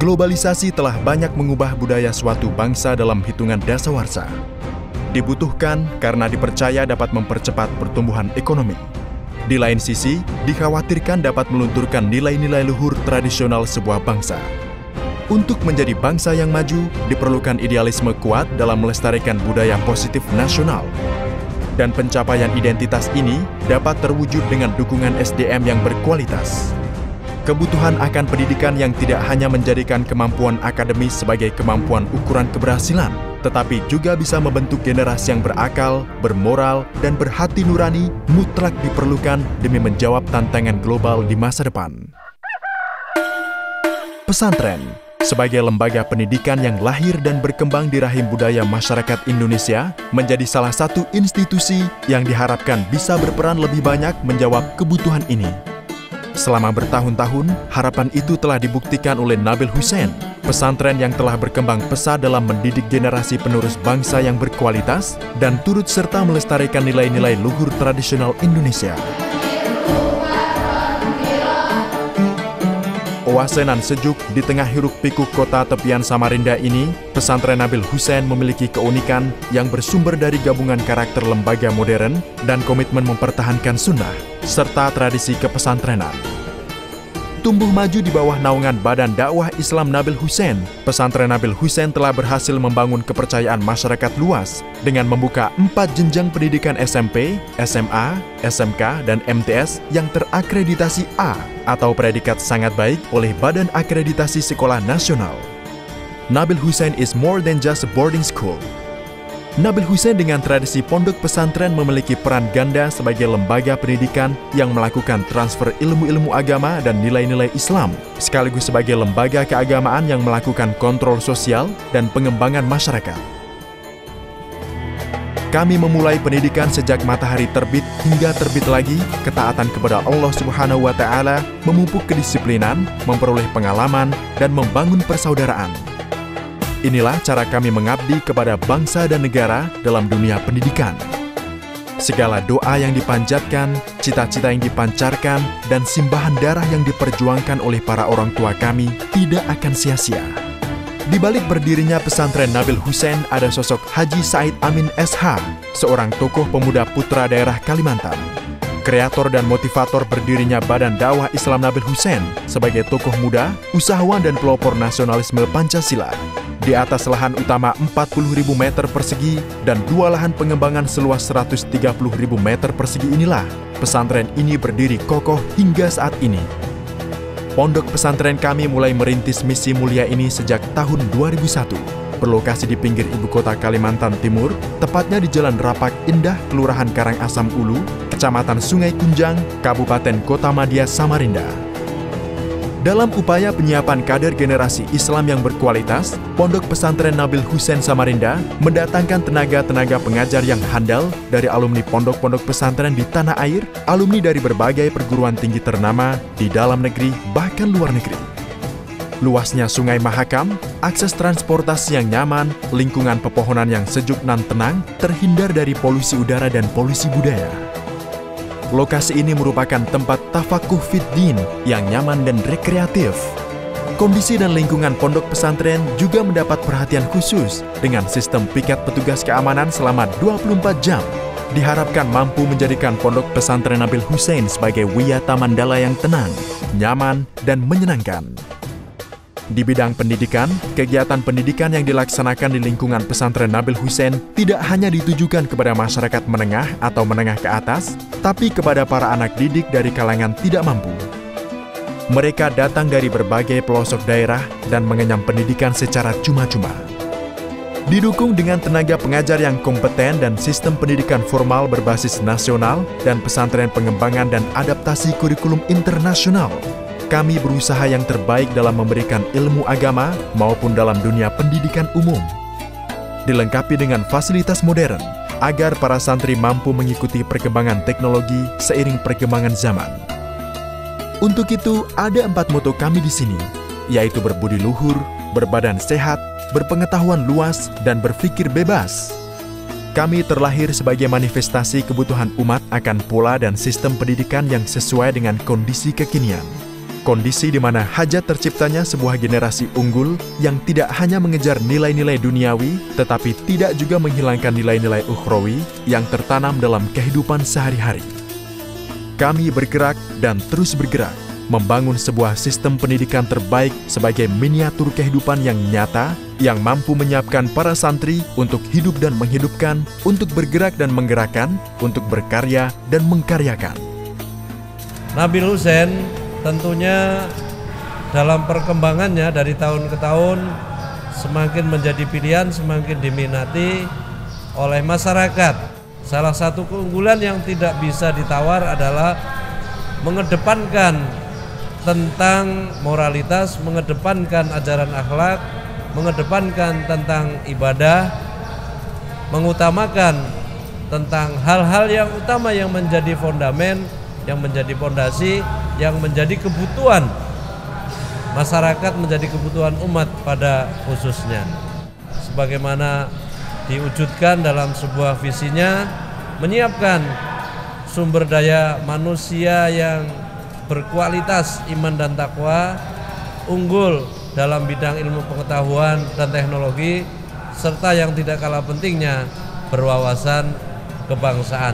Globalisasi telah banyak mengubah budaya suatu bangsa dalam hitungan dasawarsa. Dibutuhkan karena dipercaya dapat mempercepat pertumbuhan ekonomi. Di lain sisi, dikhawatirkan dapat melunturkan nilai-nilai luhur tradisional sebuah bangsa. Untuk menjadi bangsa yang maju, diperlukan idealisme kuat dalam melestarikan budaya positif nasional. Dan pencapaian identitas ini dapat terwujud dengan dukungan SDM yang berkualitas. Kebutuhan akan pendidikan yang tidak hanya menjadikan kemampuan akademis sebagai kemampuan ukuran keberhasilan, tetapi juga bisa membentuk generasi yang berakal, bermoral, dan berhati nurani mutlak diperlukan demi menjawab tantangan global di masa depan. Pesantren sebagai lembaga pendidikan yang lahir dan berkembang di rahim budaya masyarakat Indonesia menjadi salah satu institusi yang diharapkan bisa berperan lebih banyak menjawab kebutuhan ini. Selama bertahun-tahun, harapan itu telah dibuktikan oleh Nabil Hussein, pesantren yang telah berkembang pesat dalam mendidik generasi penerus bangsa yang berkualitas dan turut serta melestarikan nilai-nilai luhur tradisional Indonesia. Oasenan sejuk di tengah hiruk-pikuk kota tepian Samarinda ini, pesantren Nabil Hussein memiliki keunikan yang bersumber dari gabungan karakter lembaga modern dan komitmen mempertahankan sunnah serta tradisi kepesantrenan. Tumbuh maju di bawah naungan Badan Dakwah Islam Nabil Hussein, pesantren Nabil Hussein telah berhasil membangun kepercayaan masyarakat luas dengan membuka 4 jenjang pendidikan SMP, SMA, SMK, dan MTS yang terakreditasi A atau predikat sangat baik oleh Badan Akreditasi Sekolah Nasional. Nabil Hussein is more than just a boarding school. Nabil Hussein dengan tradisi pondok pesantren memiliki peran ganda sebagai lembaga pendidikan yang melakukan transfer ilmu-ilmu agama dan nilai-nilai Islam, sekaligus sebagai lembaga keagamaan yang melakukan kontrol sosial dan pengembangan masyarakat. Kami memulai pendidikan sejak matahari terbit hingga terbit lagi, ketaatan kepada Allah Subhanahu wa Ta'ala, memupuk kedisiplinan, memperoleh pengalaman, dan membangun persaudaraan. Inilah cara kami mengabdi kepada bangsa dan negara dalam dunia pendidikan. Segala doa yang dipanjatkan, cita-cita yang dipancarkan, dan simbahan darah yang diperjuangkan oleh para orang tua kami tidak akan sia-sia. Di balik berdirinya pesantren Nabil Hussein ada sosok Haji Said Amin SH, seorang tokoh pemuda putra daerah Kalimantan. Kreator dan motivator berdirinya Badan Dakwah Islam Nabil Hussein sebagai tokoh muda, usahawan dan pelopor nasionalisme Pancasila. Di atas lahan utama 40.000 meter persegi dan 2 lahan pengembangan seluas 130.000 meter persegi inilah, pesantren ini berdiri kokoh hingga saat ini. Pondok pesantren kami mulai merintis misi mulia ini sejak tahun 2001. Berlokasi di pinggir ibu kota Kalimantan Timur, tepatnya di Jalan Rapak Indah, Kelurahan Karangasem Ulu, Kecamatan Sungai Kunjang, Kabupaten Kotamadya, Samarinda. Dalam upaya penyiapan kader generasi Islam yang berkualitas, Pondok Pesantren Nabil Hussein Samarinda mendatangkan tenaga-tenaga pengajar yang handal dari alumni pondok-pondok pesantren di tanah air, alumni dari berbagai perguruan tinggi ternama di dalam negeri bahkan luar negeri. Luasnya Sungai Mahakam, akses transportasi yang nyaman, lingkungan pepohonan yang sejuk dan tenang, terhindar dari polusi udara dan polusi budaya. Lokasi ini merupakan tempat tafakuh fiddin yang nyaman dan rekreatif. Kondisi dan lingkungan pondok pesantren juga mendapat perhatian khusus dengan sistem piket petugas keamanan selama 24 jam. Diharapkan mampu menjadikan pondok pesantren Nabil Hussein sebagai wiyata mandala yang tenang, nyaman, dan menyenangkan. Di bidang pendidikan, kegiatan pendidikan yang dilaksanakan di lingkungan pesantren Nabil Hussein tidak hanya ditujukan kepada masyarakat menengah atau menengah ke atas, tapi kepada para anak didik dari kalangan tidak mampu. Mereka datang dari berbagai pelosok daerah dan mengenyam pendidikan secara cuma-cuma. Didukung dengan tenaga pengajar yang kompeten dan sistem pendidikan formal berbasis nasional dan pesantren pengembangan dan adaptasi kurikulum internasional, kami berusaha yang terbaik dalam memberikan ilmu agama maupun dalam dunia pendidikan umum. Dilengkapi dengan fasilitas modern, agar para santri mampu mengikuti perkembangan teknologi seiring perkembangan zaman. Untuk itu, ada 4 moto kami di sini, yaitu berbudi luhur, berbadan sehat, berpengetahuan luas, dan berpikir bebas. Kami terlahir sebagai manifestasi kebutuhan umat akan pola dan sistem pendidikan yang sesuai dengan kondisi kekinian. Kondisi di mana hajat terciptanya sebuah generasi unggul yang tidak hanya mengejar nilai-nilai duniawi, tetapi tidak juga menghilangkan nilai-nilai ukhrawi yang tertanam dalam kehidupan sehari-hari. Kami bergerak dan terus bergerak, membangun sebuah sistem pendidikan terbaik sebagai miniatur kehidupan yang nyata, yang mampu menyiapkan para santri untuk hidup dan menghidupkan, untuk bergerak dan menggerakkan, untuk berkarya dan mengkaryakan. Nabil Hussein tentunya dalam perkembangannya dari tahun ke tahun semakin menjadi pilihan, semakin diminati oleh masyarakat. Salah satu keunggulan yang tidak bisa ditawar adalah mengedepankan tentang moralitas, mengedepankan ajaran akhlak, mengedepankan tentang ibadah, mengutamakan tentang hal-hal yang utama yang menjadi fondamen, yang menjadi fondasi, yang menjadi kebutuhan masyarakat, menjadi kebutuhan umat pada khususnya. Sebagaimana diwujudkan dalam sebuah visinya, menyiapkan sumber daya manusia yang berkualitas iman dan takwa, unggul dalam bidang ilmu pengetahuan dan teknologi, serta yang tidak kalah pentingnya berwawasan kebangsaan.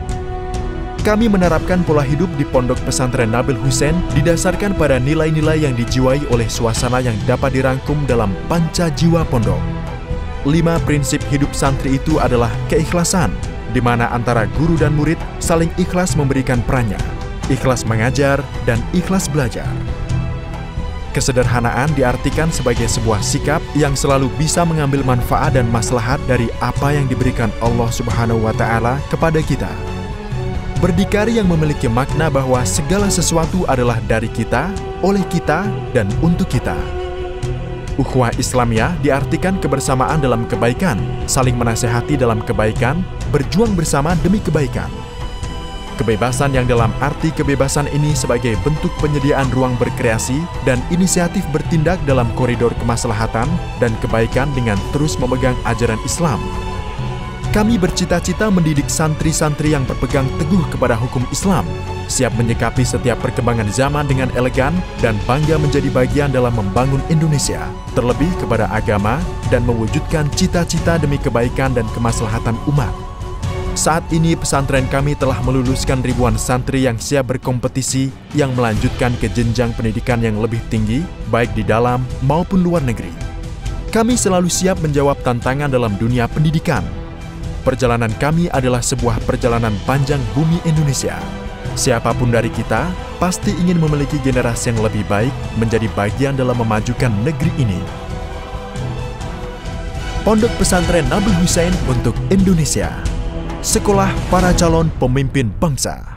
Kami menerapkan pola hidup di Pondok Pesantren Nabil Hussein didasarkan pada nilai-nilai yang dijiwai oleh suasana yang dapat dirangkum dalam panca jiwa pondok. 5 prinsip hidup santri itu adalah keikhlasan, di mana antara guru dan murid saling ikhlas memberikan perannya, ikhlas mengajar, dan ikhlas belajar. Kesederhanaan diartikan sebagai sebuah sikap yang selalu bisa mengambil manfaat dan maslahat dari apa yang diberikan Allah Subhanahu wa Ta'ala kepada kita. Berdikari yang memiliki makna bahwa segala sesuatu adalah dari kita, oleh kita, dan untuk kita. Ukhuwah Islamiyah diartikan kebersamaan dalam kebaikan, saling menasehati dalam kebaikan, berjuang bersama demi kebaikan. Kebebasan yang dalam arti kebebasan ini sebagai bentuk penyediaan ruang berkreasi dan inisiatif bertindak dalam koridor kemaslahatan dan kebaikan dengan terus memegang ajaran Islam. Kami bercita-cita mendidik santri-santri yang berpegang teguh kepada hukum Islam, siap menyikapi setiap perkembangan zaman dengan elegan dan bangga menjadi bagian dalam membangun Indonesia, terlebih kepada agama dan mewujudkan cita-cita demi kebaikan dan kemaslahatan umat. Saat ini pesantren kami telah meluluskan ribuan santri yang siap berkompetisi yang melanjutkan ke jenjang pendidikan yang lebih tinggi, baik di dalam maupun luar negeri. Kami selalu siap menjawab tantangan dalam dunia pendidikan. Perjalanan kami adalah sebuah perjalanan panjang bumi Indonesia. Siapapun dari kita pasti ingin memiliki generasi yang lebih baik, menjadi bagian dalam memajukan negeri ini. Pondok Pesantren Nabil Hussein untuk Indonesia. Sekolah para calon pemimpin bangsa.